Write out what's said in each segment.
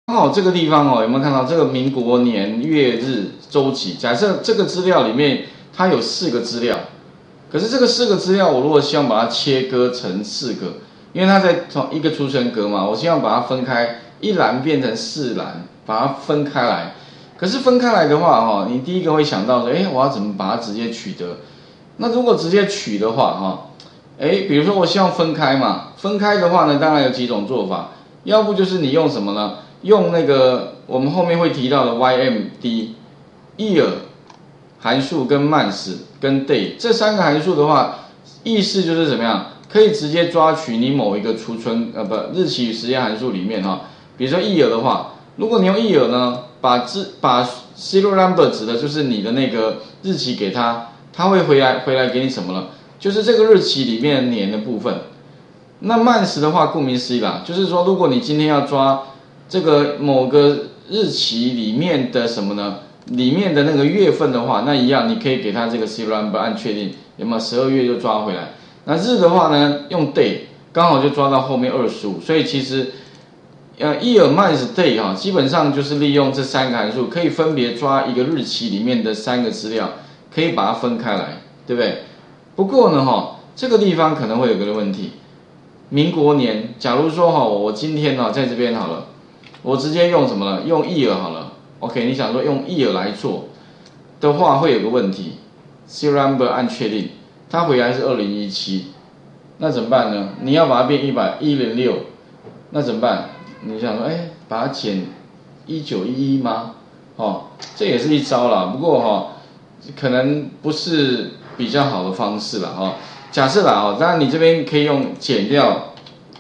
刚好这个地方哦，有没有看到这个民国年月日周期？假设这个资料里面它有4个资料，可是这个4个资料，我如果希望把它切割成4个，因为它在同一个储存格嘛，我希望把它分开，一栏变成4栏，把它分开来。可是分开来的话，哈，你第一个会想到说，我要怎么把它直接取得？那如果直接取的话，哈，比如说我希望分开嘛，分开的话呢，当然有几种做法，要不就是你用什么呢？用那个我们后面会提到的 YMD、year 函数跟 month 跟 day 这3个函数的话，意思就是怎么样？可以直接抓取你某一个储存日期与时间函数里面哈，比如说 year 的话，如果你用 year 呢，把 serial number 指的就是你的那个日期给它，它会回来给你什么了？就是这个日期里面的年的部分。那 month 的话，顾名思义啦，就是说如果你今天要抓这个某个日期里面的什么呢？里面的那个月份的话，那一样你可以给它这个 serial number 按确定，有没有12月就抓回来？那日的话呢，用 day 刚好就抓到后面25，所以其实year month day 哈，基本上就是利用这3个函数，可以分别抓一个日期里面的3个资料，可以把它分开来，对不对？不过呢这个地方可能会有个问题，民国年，假如说我今天在这边好了。我直接用什么呢？用 year 好了。OK， 你想说用 year 来做的话，会有个问题 ，serial number 按确定，它回来是2017，那怎么办呢？你要把它变106，那怎么办？你想说，把它减1911吗？这也是一招啦。不过可能不是比较好的方式啦。假设啦当然你这边可以用减掉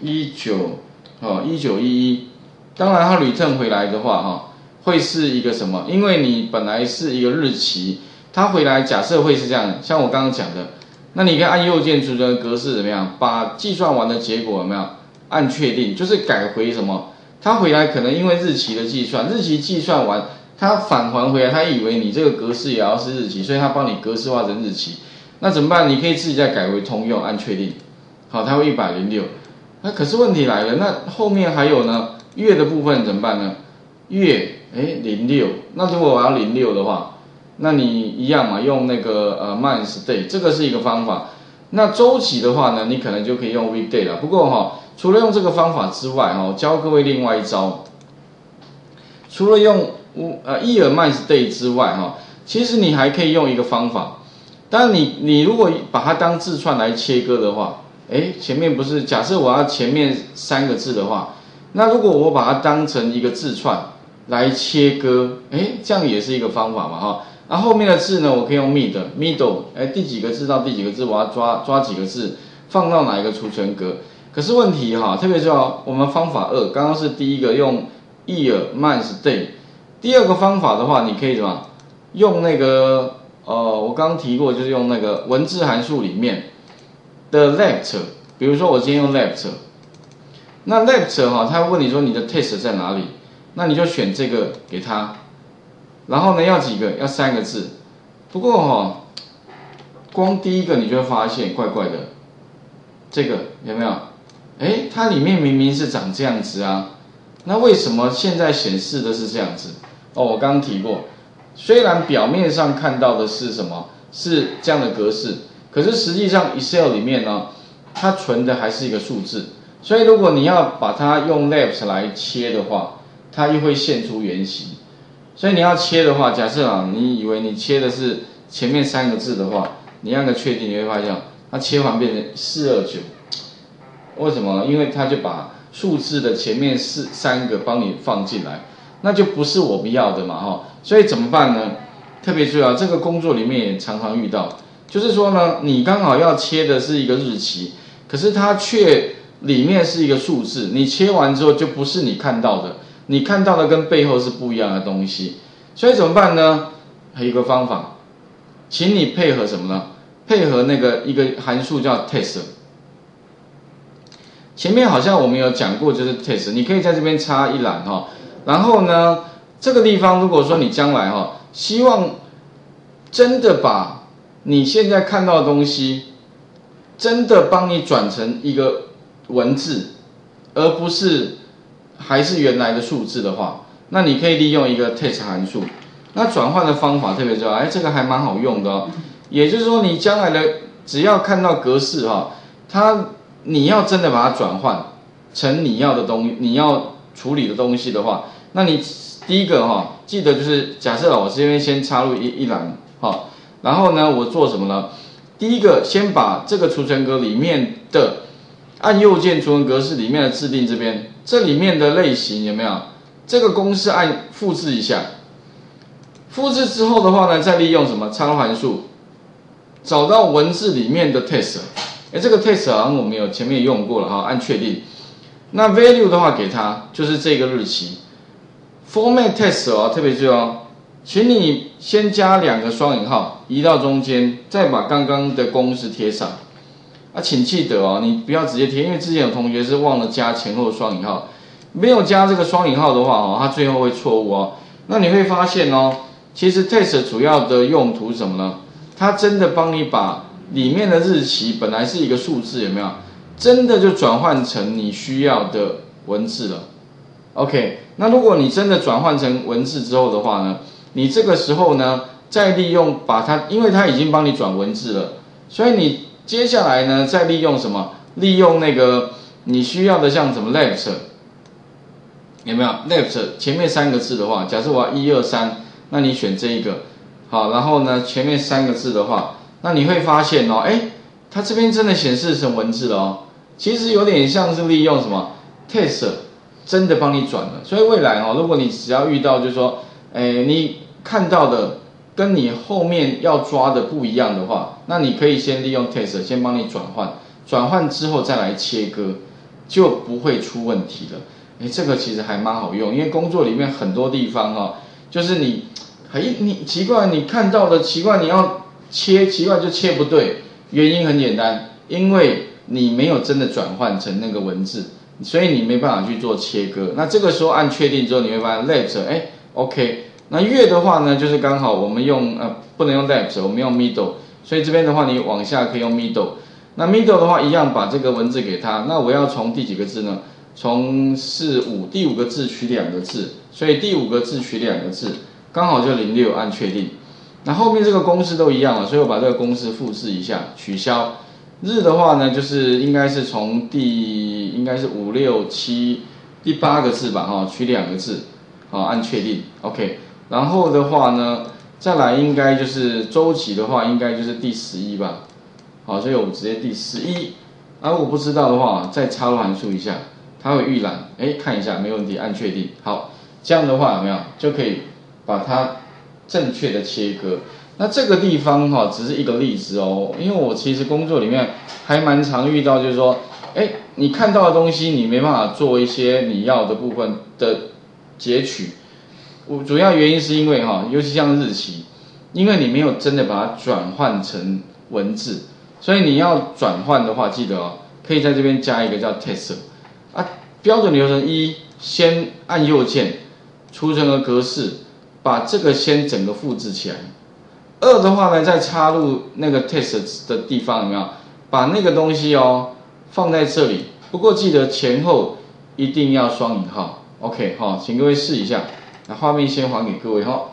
1911。当然，它 return 回来的话，会是一个什么？因为你本来是一个日期，它回来假设会是这样，像我刚刚讲的，那你可以按右键储存格式怎么样？把计算完的结果有没有按确定？就是改回什么？它回来可能因为日期的计算，日期计算完，它返还回来，它以为你这个格式也要是日期，所以它帮你格式化成日期。那怎么办？你可以自己再改回通用，按确定。好，它会106。那可是问题来了，那后面还有呢？月的部分怎么办呢？月06，那如果我要06的话，那你一样嘛，用那个month day， 这个是一个方法。那周期的话呢，你可能就可以用 weekday 了。不过除了用这个方法之外教各位另外一招，除了用year month day 之外其实你还可以用一个方法。当然你如果把它当字串来切割的话，前面不是假设我要前面3个字的话。那如果我把它当成一个字串来切割，这样也是一个方法嘛那后面的字呢，我可以用 middle， 第几个字到第几个字，我要抓几个字，放到哪一个储存格。可是问题特别是我们方法2，刚刚是第一个用 year month day， 第二个方法的话，你可以什么用那个我刚刚提过，就是用那个文字函数里面的 left， 比如说我今天用 left。那 left 他会问你说你的 test 在哪里，那你就选这个给他，然后呢要几个？要3个字。不过光第一个你就会发现怪怪的，这个有没有？它里面明明是长这样子啊，那为什么现在显示的是这样子？我刚刚提过，虽然表面上看到的是什么？是这样的格式，可是实际上 Excel 里面呢，它存的还是一个数字。所以如果你要把它用 left 来切的话，它又会现出原形。所以你要切的话，假设你以为你切的是前面3个字的话，你按个确定，你会发现它切换变成429。为什么？因为它就把数字的前面3个帮你放进来，那就不是我们要的嘛所以怎么办呢？特别注意这个工作里面也常常遇到，就是说呢，你刚好要切的是一个日期，可是它却里面是一个数字，你切完之后就不是你看到的，你看到的跟背后是不一样的东西，所以怎么办呢？还有一个方法，请你配合什么呢？配合那个一个函数叫 test。前面好像我们有讲过，就是 test， 你可以在这边插一栏然后呢，这个地方如果说你将来希望真的把你现在看到的东西，真的帮你转成一个文字，而不是还是原来的数字的话，那你可以利用一个 text 函数。那转换的方法特别重要，这个还蛮好用的哦。也就是说，你将来的只要看到格式你要真的把它转换成你要处理的东西的话，那你第一个记得就是假设我这边先插入一栏然后呢，我做什么呢？第一个先把这个储存格里面的按右键储存格式里面的制定这里面的类型有没有？这个公式按复制一下。复制之后的话呢，再利用什么插入函数，找到文字里面的 text， 这个 text 好像我们前面也用过了按确定。那 value 的话给它就是这个日期。format text 特别注意请你先加2个双引号移到中间，再把刚刚的公式贴上。请记得你不要直接贴，因为之前有同学是忘了加前后双引号，没有加这个双引号的话它最后会错误那你会发现其实 text 主要的用途是什么呢？它真的帮你把里面的日期本来是一个数字，有没有？真的就转换成你需要的文字了。OK， 那如果你真的转换成文字之后的话呢，你这个时候呢，再利用把它，因为它已经帮你转文字了，所以你接下来呢，再利用什么？利用那个你需要的像什么 left， 有没有 left 前面3个字的话，假设我要1、2、3。那你选这一个，好，然后呢，前面3个字的话，那你会发现它这边真的显示成文字了其实有点像是利用什么 text 真的帮你转了。所以未来如果你只要遇到就是说，你看到的跟你后面要抓的不一样的话，那你可以先利用 text 先帮你转换之后再来切割，就不会出问题了。这个其实还蛮好用，因为工作里面很多地方就是你奇怪，你看到的奇怪，你要切奇怪就切不对，原因很简单，因为你没有真的转换成那个文字，所以你没办法去做切割。那这个时候按确定之后，你会发现 left OK。那月的话呢，就是刚好我们用不能用 left， 我们用 middle， 所以这边的话你往下可以用 middle。那 middle 的话一样把这个文字给它。那我要从第几个字呢？从4、5，第5个字取2个字，所以第5个字取2个字，刚好就06，按确定。那后面这个公式都一样了，所以我把这个公式复制一下，取消。日的话呢，就是应该是从应该是5、6、7第8个字吧，取2个字，按确定 ，OK。然后的话呢，再来应该就是周期的话，应该就是第11吧，好，所以我们直接第11。如果不知道的话，再插入函数一下。它会预览，看一下没问题，按确定。好，这样的话有没有就可以把它正确的切割？那这个地方只是一个例子因为我其实工作里面还蛮常遇到，就是说，你看到的东西你没办法做一些你要的部分的截取。主要原因是因为尤其像日期，因为你没有真的把它转换成文字，所以你要转换的话，记得可以在这边加一个叫 text。标准流程1，先按右键，储存的格式，把这个先整个复制起来。2的话呢，再插入那个 text 的地方有没有？把那个东西放在这里。不过记得前后一定要双引号。OK 请各位试一下。那画面先还给各位